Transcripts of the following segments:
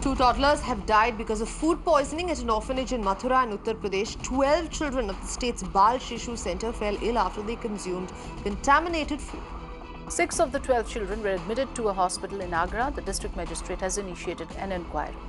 Two toddlers have died because of food poisoning at an orphanage in Mathura in Uttar Pradesh. 12 children of the state's Bal Shishu Center fell ill after they consumed contaminated food. 6 of the 12 children were admitted to a hospital in Agra. The district magistrate has initiated an inquiry.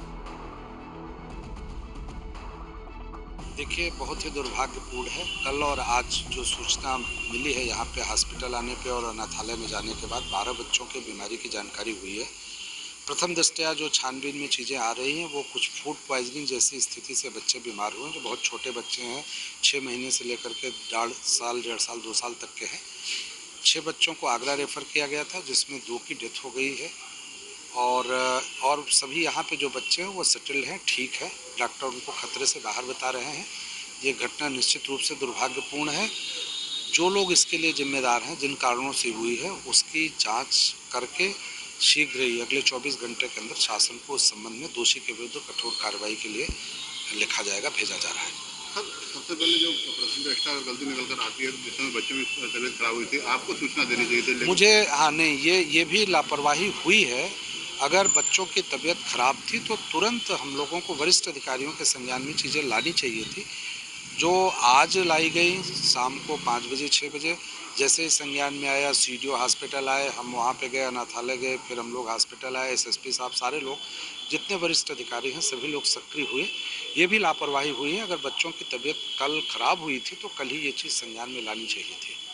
देखिए, बहुत ही दुर्भाग्यपूर्ण है। कल और आज जो सूचना मिली है यहाँ पे हॉस्पिटल आने पे और अनाथालय में जाने के बाद 12 बच्चों के बीमारी की जानकारी हुई है। प्रथम दृष्टया जो छानबीन में चीज़ें आ रही हैं वो कुछ फूड पॉइजनिंग जैसी स्थिति से बच्चे बीमार हुए हैं, जो बहुत छोटे बच्चे हैं, 6 महीने से लेकर के 1.5 साल 2 साल तक के हैं। 6 बच्चों को आगरा रेफ़र किया गया था, जिसमें 2 की डेथ हो गई है और सभी यहाँ पे जो बच्चे हैं वो सेटल्ड हैं, ठीक है। डॉक्टर उनको खतरे से बाहर बता रहे हैं। ये घटना निश्चित रूप से दुर्भाग्यपूर्ण है। जो लोग इसके लिए जिम्मेदार हैं, जिन कारणों से हुई है, उसकी जांच करके शीघ्र ही अगले 24 घंटे के अंदर शासन को इस संबंध में दोषी के विरुद्ध कठोर कार्रवाई के लिए लिखा जाएगा, भेजा जा रहा है। सबसे पहले जो प्रसिद्ध एक्स्ट्रा गलती निकल कर आती है, जिस समय बच्चों की तबीयत खराब हुई थी, आपको सूचना देनी चाहिए थी। मुझे नहीं, ये भी लापरवाही हुई है। अगर बच्चों की तबीयत खराब थी तो तुरंत हम लोगों को वरिष्ठ अधिकारियों के संज्ञान में चीज़ें लानी चाहिए थी। जो आज लाई गई शाम को 5 बजे 6 बजे जैसे ही संज्ञान में आया, सीडीओ हॉस्पिटल आए, हम वहाँ पे गए, अनाथालय गए, फिर हम लोग हॉस्पिटल आए, एसएसपी साहब, सारे लोग जितने वरिष्ठ अधिकारी हैं सभी लोग सक्रिय हुए। ये भी लापरवाही हुई है। अगर बच्चों की तबीयत कल खराब हुई थी तो कल ही ये चीज़ संज्ञान में लानी चाहिए थी।